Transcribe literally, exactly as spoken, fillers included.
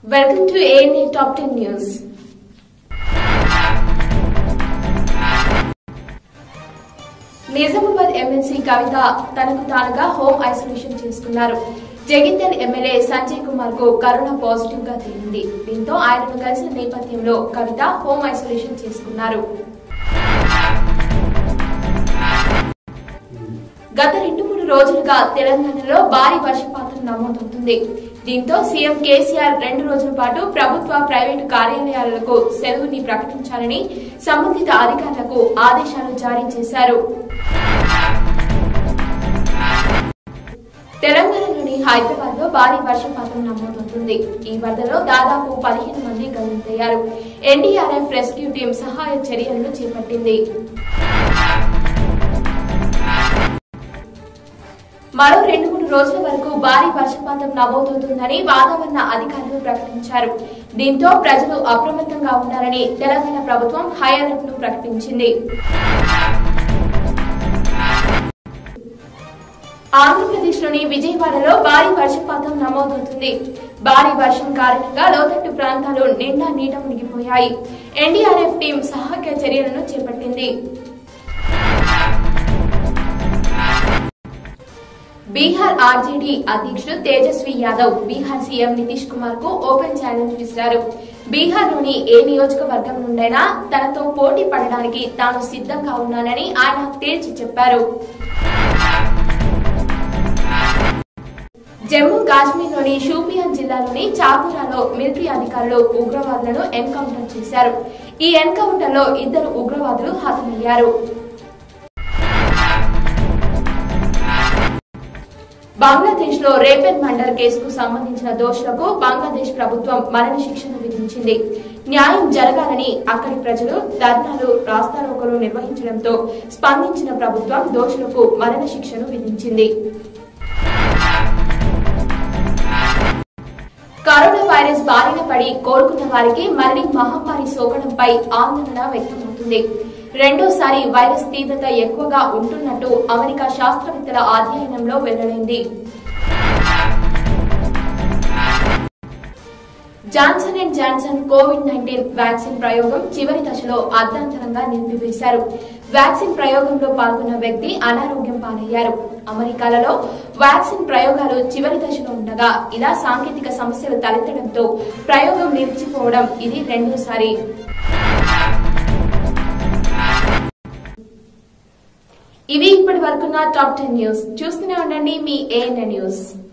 Welcome to A N A Top ten News. Nizamabad MLC Kavitha తనకు తానుగా home isolation చేసుకున్నారు. Jagtial MLA Sanjay Kumar కు కరోనా పాజిటివ్ గా తేలింది. దీంతో ఆయనను కలిసిన నేపథ్యంలో కవిత హోమ్ ఐసోలేషన్ చేసుకున్నారు. గత రెండు మూడు రోజులుగా తెలంగాణలో భారీ వర్షపాతం నమోదవుతుంది. దీంతో సీఎం కేసీఆర్ రెండు రోజుల పాటు ప్రభుత్వ ప్రైవేటు కార్యాలయాలకు సెలవుని ప్రకటించాలని సంబంధిత అధికారులకు ఆదేశాలు జారీ చేశారు. తెలంగాణలోని హైదరాబాద్ లో భారీ వర్షపాతం నమోదవుతుంది. ఈ వరదలో దాదాపు పదిహేను మంది గల్లంతయ్యారు. ఎన్డీఆర్ఎఫ్ రెస్క్యూ టీం సహాయ చర్యలను చేపట్టింది. మరో రెండు మూడు రోజుల వరకు భారీ వర్షపాతం నమోదవుతుందని వాతావరణ అధికారులు ప్రకటించారు. దీంతో ప్రజలు అప్రమత్తంగా ఉండాలని తెలంగాణ ప్రభుత్వం హై అలర్ట్ ను ప్రకటించింది. ఆంధ్రప్రదేశ్ లోని విజయవాడలో భారీ వర్షపాతం నమోదవుతుంది. భారీ వర్షం కారణంగా లోతట్టు ప్రాంతాలు నిండా నీట మునిగిపోయాయి. ఎన్డీఆర్ఎఫ్ టీం సహాయక చర్యలను చేపట్టింది. బీహార్ ఆర్జేడీ అధ్యక్షుడు తేజస్వి యాదవ్ బీహార్ సీఎం నితీష్ కుమార్ కు ఓపెన్ ఛాలెంజ్ విసిరారు. బీహార్ లోని ఏ నియోజకవర్గం నుండైనా తనతో పోటీ పడడానికి తాను సిద్ధంగా ఉన్నానని ఆయన తేల్చి చెప్పారు. జమ్మూ కాశ్మీర్ లోని షోపియాన్ జిల్లాలోని చాకురాలో మిలిటరీ అధికారులు ఉగ్రవాదులను ఎన్కౌంటర్ చేశారు. ఈ ఎన్కౌంటర్ లో ఇద్దరు ఉగ్రవాదులు హతమయ్యారు. బంగ్లాదేశ్ లో రేప్ అండ్ మర్డర్ కేసుకు సంబంధించిన దోషులకు బంగ్లాదేశ్ ప్రభుత్వం మరణ శిక్షను విధించింది. న్యాయం జరగాలని అక్కడి ప్రజలు ధర్నాలు రాస్తారోకోలు నిర్వహించడంతో స్పందించిన ప్రభుత్వం దోషులకు మరణ శిక్షను విధించింది. కరోనా వైరస్ బారిన పడి కోలుకున్న వారికి మళ్లీ మహమ్మారి సోకడంపై ఆందోళన వ్యక్తమవుతుంది. రెండోసారి వైరస్ తీవ్రత ఎక్కువగా ఉంటున్నట్టు అమెరికా శాస్త్రవేత్తల అధ్యయనంలో వెల్లడైంది. Johnson and Johnson covid nineteen vaccine ప్రయోగం చివరి దశలో అర్ధాంతరంగా నిలిపివేశారు. వ్యాక్సిన్ ప్రయోగంలో పాల్గొన్న వ్యక్తి అనారోగ్యం పాలయ్యారు. అమెరికాలో వ్యాక్సిన్ ప్రయోగాలు చివరి దశలో ఉండగా ఇలా సాంకేతిక సమస్యలు తలెత్తడంతో ప్రయోగం నిలిచిపోవడం ఇది రెండోసారి. ఇవి ఇప్పటి వరకున్న టాప్ టెన్ న్యూస్. చూస్తూనే ఉండండి మీ ఏఎన్ఏ న్యూస్.